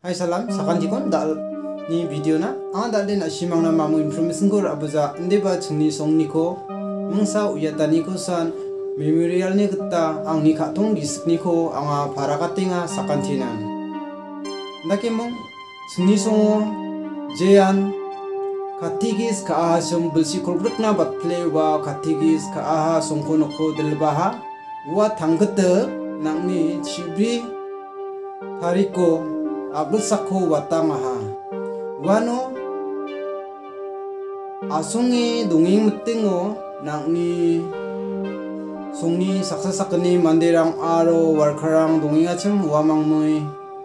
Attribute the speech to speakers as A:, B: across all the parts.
A: Hai salam, sakantikon dal ni video na dal den asimang na mamu information ko abuja ndeba chungni songni ko mungsa uyatani ko san memorial ni gutta angni khatong giskni ko anga parakatinga sakantinan ndakemong chungni songo jean katigis ka ahasum bulsi kolbrukna batle wa katigis ka aha songko noko delbaha wa tanggete nangni chibri hariko abul sakho watamaha wano asongi dongeng metingo nangni songni saksasakni manderang aro warkarang dongeng acem wamang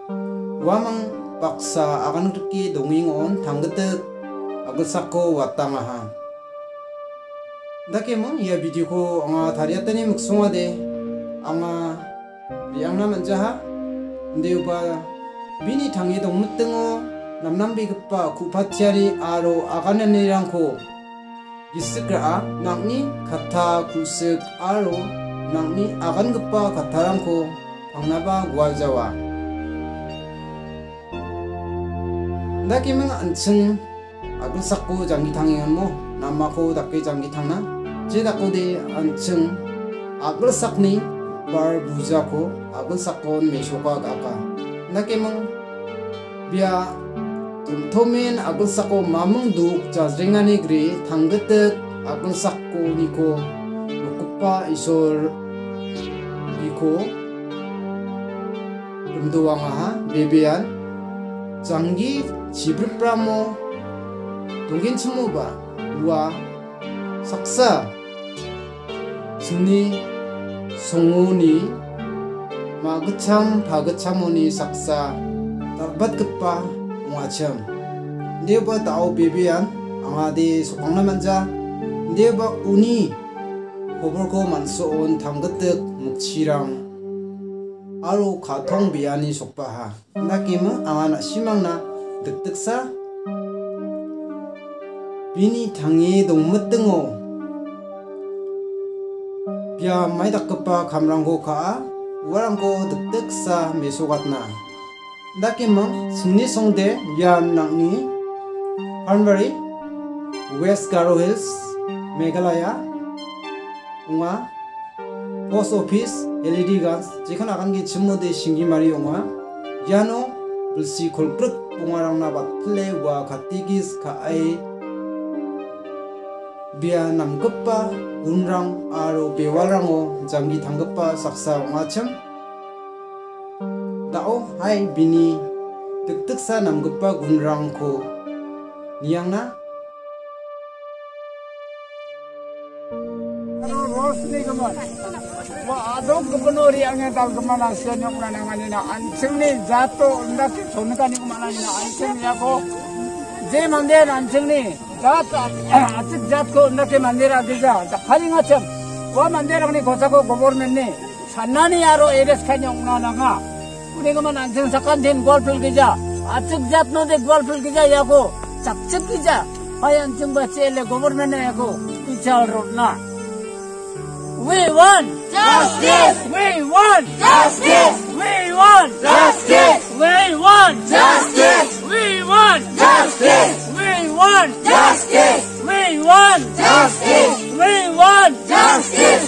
A: paksa akan riki dongeng on tanggetek abul sakho watamaha dakemon ia video ko anga tariatani muksongade anga riangna manjaha ndeuba bini tangi 동무등어 남남비 급바 구파티아리 아로 아가네니랑코 기스그라 낭니 가타 구스 아로 낭니 아간 급바 가타랑코 방나바 구아자와 나기명 안층 아글 삭고 장기 탕이면 뭐 남마코 닭게 장기 탕나 제닭고데 안층 아글 삭니 bar bu자코 아글 삭고는 메쇼가 가까 nakemong bia tumtomen agun sako mamung duk jazringani gri tanggetek agun sako niko lukupa isor niko rumduwanga bebean jangi jibrpramo dongin chumuba wa saksa suni songuni 마그참 바그참오니 saksa tarbat kepa ngacem ndeba tau bebean angade sokangna manja ndeba uni hoborko mansoon tamgetek mukchirang aro khatong biani sokpaha nakima angana simangna dekteksa bini tangi dongmettengo bia maidakkepa kamranggo ka warangko dekteksa mesogatna dakemang sungni songde yan nangni Harnbari West Garo Hills Meghalaya unga post office LED gas jekan akan gi chimode singi mari unga yano bulsi kolpruk bungarangna batle wa katigis ka ai bia namgeppa unrang aro bewalrango jangi tanggeppa saksa ongacem dao hai bini dekteksa namgeppa gunrangko niangna
B: rosni gaman wa adok gubernur yang tahu kemana senyum nanganina anjingni jatuh ndak sonekani kemana nina anjing ya ko je mandir anjingni jat acik jat ko nake mandir adija khali ngacem wa mandir ni gosako government ni sanani aro eres khanyong nananga uni gaman anjing sakan din golfil gija acik jat no de golfil gija ya ko chakchik gija hai anjing bachele government ne ya ko ichal rotna. We want justice. We want justice. We want justice. We want justice. We want justice. We want justice. We want justice. We want justice.